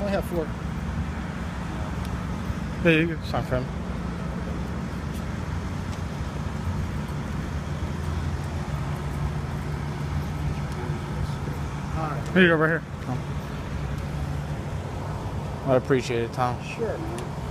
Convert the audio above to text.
only have 4. Yeah, you can sign for him. All right. Here you go, right here. I appreciate it, Tom. Sure, man.